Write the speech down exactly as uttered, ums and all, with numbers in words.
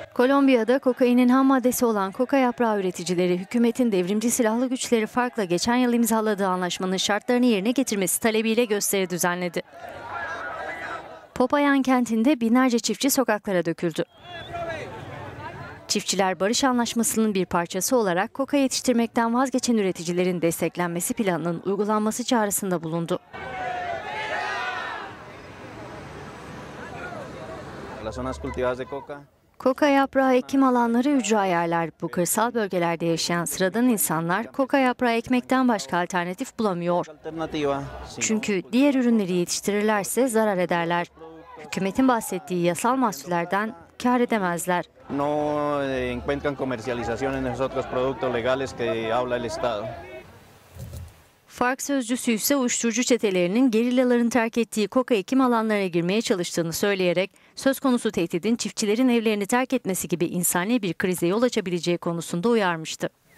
Kolombiya'da kokainin ham maddesi olan koka yaprağı üreticileri hükümetin devrimci silahlı güçleri FARC'la geçen yıl imzaladığı anlaşmanın şartlarını yerine getirmesi talebiyle gösteri düzenledi. Popayan kentinde binlerce çiftçi sokaklara döküldü. Çiftçiler barış anlaşmasının bir parçası olarak koka yetiştirmekten vazgeçen üreticilerin desteklenmesi planının uygulanması çağrısında bulundu. Koka yaprağı ekim alanları ücra yerler. Bu kırsal bölgelerde yaşayan sıradan insanlar koka yaprağı ekmekten başka alternatif bulamıyor. Çünkü diğer ürünleri yetiştirirlerse zarar ederler. Hükümetin bahsettiği yasal mahsullerden kâr edemezler. FARC sözcüsü ise uyuşturucu çetelerinin gerillaların terk ettiği koka ekim alanlarına girmeye çalıştığını söyleyerek söz konusu tehdidin çiftçilerin evlerini terk etmesi gibi insani bir krize yol açabileceği konusunda uyarmıştı.